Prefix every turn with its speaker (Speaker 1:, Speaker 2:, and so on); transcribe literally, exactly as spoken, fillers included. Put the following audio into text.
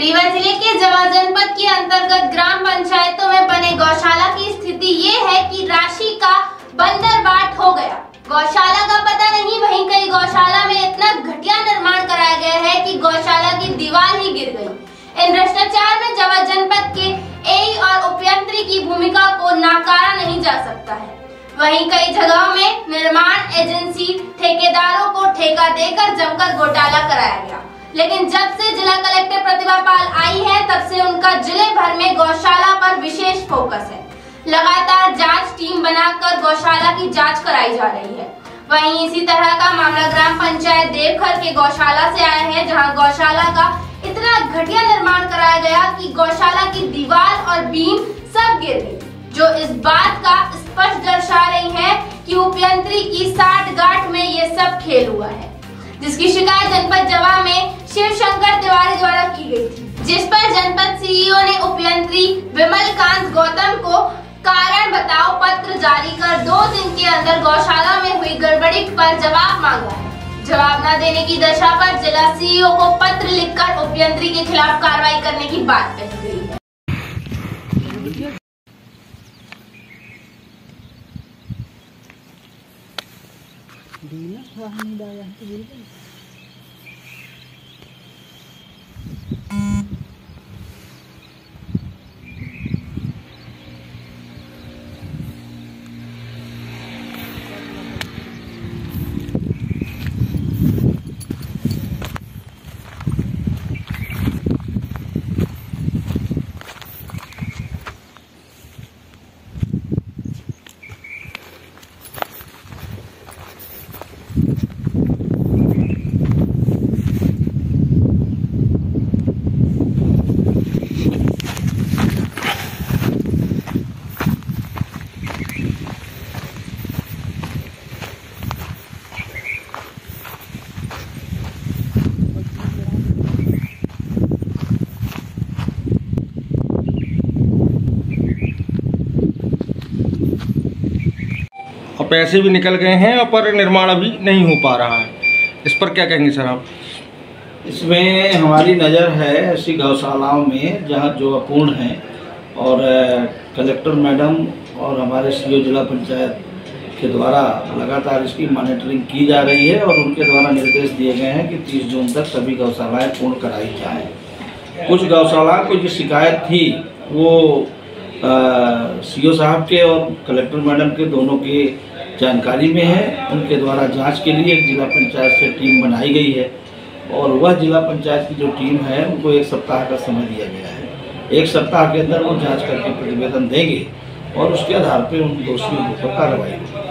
Speaker 1: रीवा जिले के जवा जनपद के अंतर्गत ग्राम पंचायतों में बने गौशाला की स्थिति ये है कि राशि का बंदरबाट हो गया। गौशाला का पता नहीं, वहीं कई गौशाला में इतना घटिया निर्माण कराया गया है कि गौशाला की दीवार ही गिर गई। इन भ्रष्टाचार में जवा जनपद के एई और उपयंत्री की भूमिका को नकारा नहीं जा सकता है। वहीं कई जगहों में निर्माण एजेंसी ठेकेदारों को ठेका देकर जमकर घोटाला कराया गया, लेकिन जब से जिला कलेक्टर प्रतिभा पाल आई है तब से उनका जिले भर में गौशाला पर विशेष फोकस है। लगातार जांच टीम बनाकर गौशाला की जांच कराई जा रही है। वहीं इसी तरह का मामला ग्राम पंचायत देवघर के गौशाला से आया है, जहां गौशाला का इतना घटिया निर्माण कराया गया कि गौशाला की दीवार और बीम सब गिर गई, जो इस बात का स्पष्ट दर्शा रही है कि उपयंत्री की साठ गांठ में ये सब खेल हुआ है, जिसकी शिकायत जनपद जवा में शिव शंकर तिवारी द्वारा की गई थी, जिस पर जनपद सीईओ ने उपयंत्री विमल कांत गौतम को कारण बताओ पत्र जारी कर दो दिन के अंदर गौशाला में हुई गड़बड़ी पर जवाब मांगा है। जवाब न देने की दशा पर जिला सीईओ को पत्र लिखकर उपयंत्री के खिलाफ कार्रवाई करने की बात कही गई है।
Speaker 2: और पैसे भी निकल गए हैं और पर निर्माण अभी नहीं हो पा रहा है। इस पर क्या कहेंगे सर आप?
Speaker 3: इसमें हमारी नज़र है ऐसी गौशालाओं में जहां जो अपूर्ण हैं, और कलेक्टर मैडम और हमारे सीईओ जिला पंचायत के द्वारा लगातार इसकी मॉनिटरिंग की जा रही है और उनके द्वारा निर्देश दिए गए हैं कि तीस जून तक सभी गौशालाएँ पूर्ण कराई जाएँ। कुछ गौशालाओं को जो शिकायत थी वो सीईओ साहब के और कलेक्टर मैडम के दोनों की जानकारी में है। उनके द्वारा जांच के लिए एक जिला पंचायत से टीम बनाई गई है और वह जिला पंचायत की जो टीम है उनको एक सप्ताह का समय दिया गया है। एक सप्ताह के अंदर वो जांच करके प्रतिवेदन देंगे और उसके आधार पर उन दोषियों पर कार्रवाई होगी।